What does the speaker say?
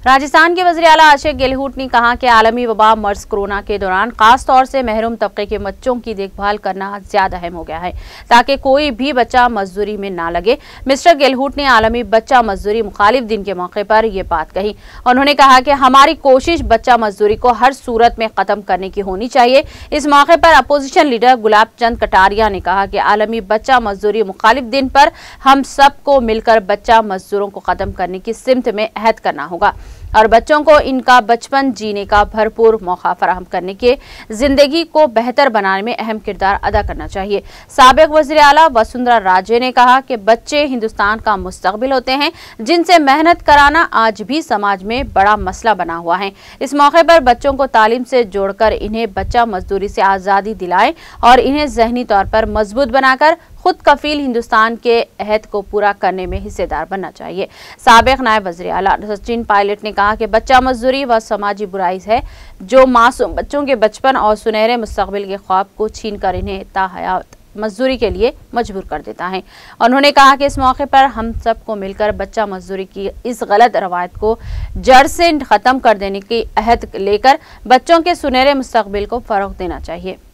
राजस्थान के वज़ीर आला आशिक गहलोत ने कहा कि आलमी वबा मर्ज कोरोना के दौरान खास तौर से महरूम तबके के बच्चों की देखभाल करना ज्यादा अहम हो गया है ताकि कोई भी बच्चा मजदूरी में ना लगे। मिस्टर गहलोत ने आलमी बच्चा मजदूरी मुखालिफ दिन के मौके पर यह बात कही। उन्होंने कहा कि हमारी कोशिश बच्चा मजदूरी को हर सूरत में खत्म करने की होनी चाहिए। इस मौके पर अपोजिशन लीडर गुलाब चंद कटारिया ने कहा कि आलमी बच्चा मजदूरी मुखालिफ दिन पर हम सबको मिलकर बच्चा मजदूरों को खत्म करने की सिमत में अहद करना होगा और बच्चों को इनका बचपन जीने का भरपूर मौका फराहम करने के जिंदगी को बेहतर बनाने में अहम किरदार अदा करना चाहिए। साबिक वज़ीर आला वसुंधरा राजे ने कहा कि बच्चे हिंदुस्तान का मुस्तकबिल होते हैं जिनसे मेहनत कराना आज भी समाज में बड़ा मसला बना हुआ है। इस मौके पर बच्चों को तालीम से जोड़कर इन्हें बच्चा मजदूरी से आज़ादी दिलाएं और इन्हें ज़हनी तौर पर मजबूत बनाकर खुद कफील हिंदुस्तान के अहद को पूरा करने में हिस्सेदार बनना चाहिए। साबिक नायब वज़ीर आला सचिन पायलट ने कहा कि बच्चा मजदूरी वह समाजी बुराई है जो मासूम बच्चों के बचपन और सुनहरे मुस्तकबिल के ख्वाब को छीन कर इन्हें ताहयात मजदूरी के लिए मजबूर कर देता है। उन्होंने कहा कि इस मौके पर हम सबको मिलकर बच्चा मजदूरी की इस गलत रवायत को जड़ से खत्म कर देने की अहद लेकर बच्चों के सुनहरे मुस्तकबिल को फरोग देना चाहिए।